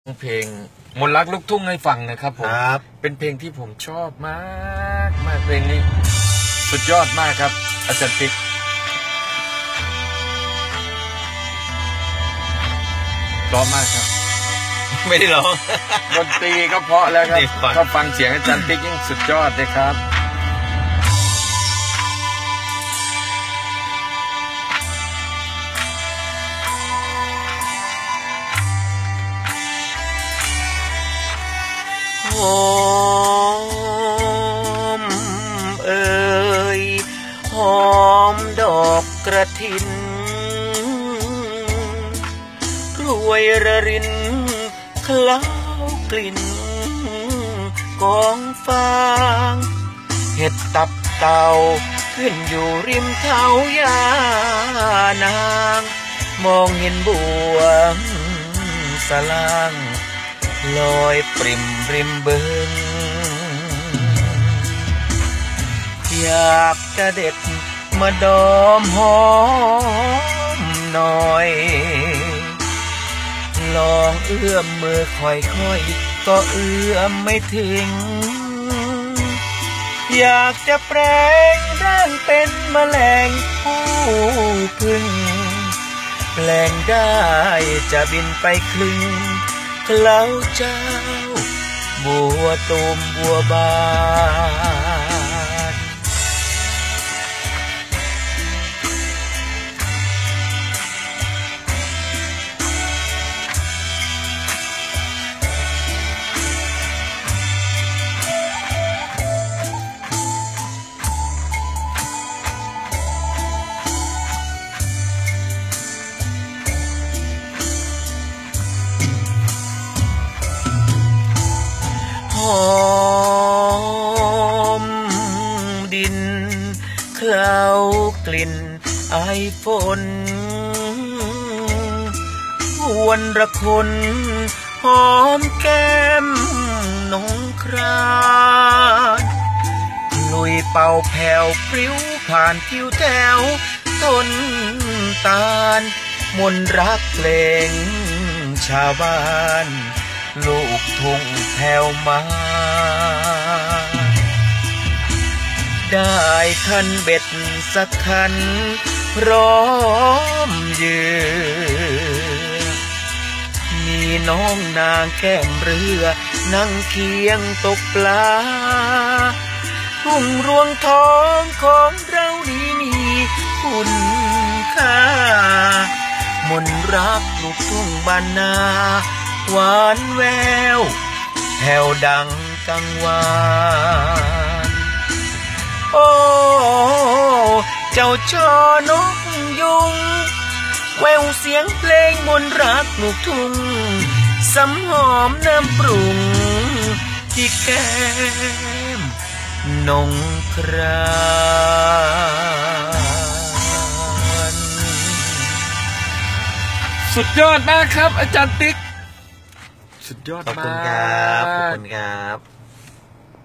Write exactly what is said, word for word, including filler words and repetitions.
เพลงมนต์รักลูกทุ่งให้ฟังนะครับผมเป็นเพลงที่ผมชอบมากมากเพลงนี้สุดยอดมากครับอาจารย์ติ๊กร้องมากครับไม่ได้ร้องดนตรีก็เพราะแล้วครับก็ฟังเสียงอาจารย์ติ๊กยิ่งสุดยอดเลยครับหอมเอ่ยหอมดอกกระถินกล้วยระรินเคล้ากลิ่นกองฟางเห็ดตับเต่าขึ้นอยู่ริมเท้ายานางมองเห็นบัวสลางลอยปริมริมบึงอยากจะเด็ดมาดอมหอมหน่อยลองเอื้อมมือค่อยๆก็เอื้อมไม่ถึงอยากจะแปลงร่างเป็นแมลงผู้พึ่งแปลงได้จะบินไปคลึงเคล้าเจ้าบัวตูมบัวบานหอมดินเคล้ากลิ่นไอฝนวันระคนหอมแก้มนงครานลุยเป่าแผ่วพริ้วผ่านทิวแถวต้นตาลมนรักเพลงชาวบ้านลูกทุ่งแผ่วมาได้คันเบ็ดสักคันพร้อมยือมีน้องนางแก้มเรือนั่งเคียงตกปลาทุ่งรวงทองของเรานี้มีคุณค่ามนรักลูกทุ่งบ้านนาหวานแววแผ่วดังกังวานโอ้เจ้าช่อนกยุงแววเสียงเพลงมนต์รักลูกทุ่งสำหอมน้ำปรุงที่แก้มนงครานสุดยอดมากครับอาจารย์ติ๊กสุดยอดมากขอบคุณครับขอบคุณครับ